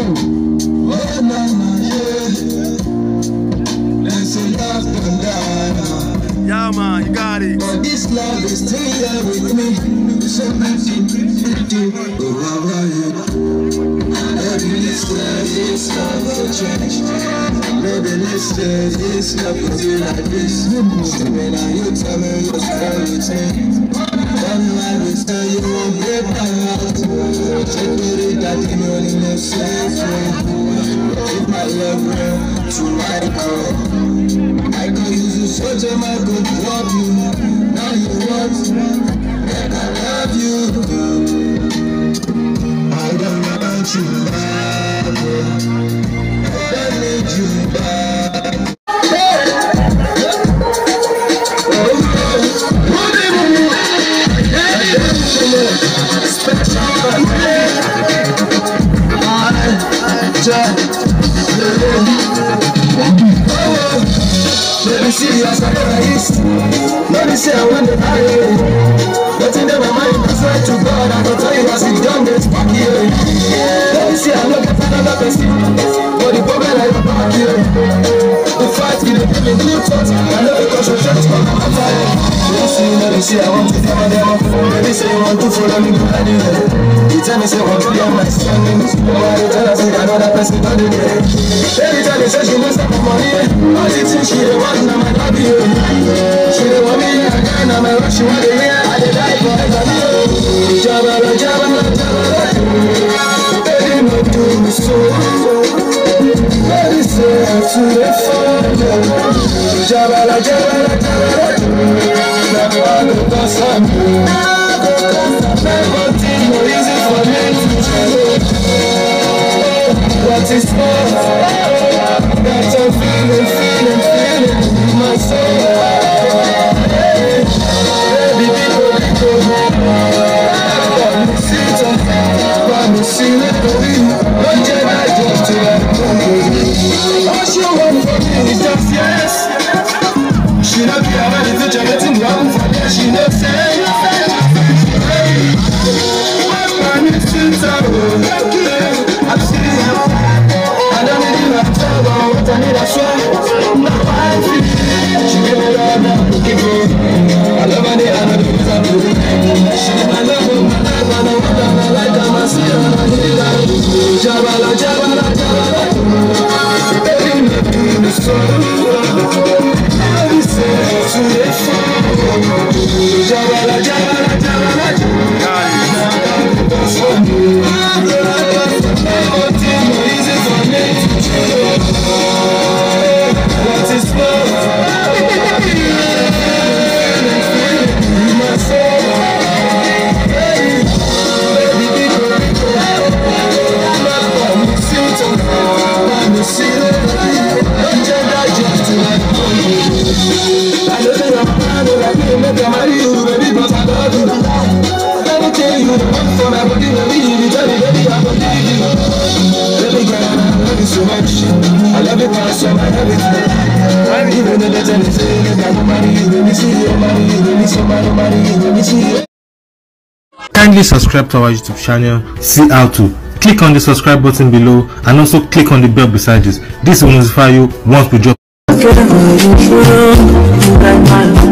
Yeah, man, you got it. But this love is still here with me. So pretty. Maybe this love will change. Maybe this love will be like this. So when you tell me you're strong with me, then I will tell you won't break my heart. Check it that you know in the same way. Keep my love real to my core. I could use you so time I could love you. Now you want, and I love you. I don't want you back. I don't need you back. Let me see you as a terrorist. Let me say I want to marry you. But in my mind, I swear to God, I can tell you as it's done, it's back here. Let me see I look at another person. But the problem I don't back here. The fight in the building, good thoughts. I know because you're just for my time. Let me see I want to tell them. Let me say you want to follow me, go anywhere. You tell me say I want to be on my standings. Why you tell us that another person don't do it? Every time they say she wants some money, all the things she don't want, now my love you. She don't want me again, now my rush, she want to hear, I did die for her. Jabba, baby, no do me so. Let me say to the father. Jabba, now I go to some. Everything more easy for me to change. What is love? That I'm feeling in my soul. Baby, people, promise you, don't get my job to all she wants from me is just yes. She don't care about the future, getting wrong for me. She don't say, I'm I don't need you at all, but I need a sweat. She give me love now, give me. I love her, I know the reason to do. She my love, and I like her, I see her, I need her. Jabala, baby, make me so. Let me say to the phone. Jabala, what is love? My soul, baby, Kindly subscribe to our YouTube channel. See how to. Click on the subscribe button below and also click on the bell beside this. This will notify you once we drop.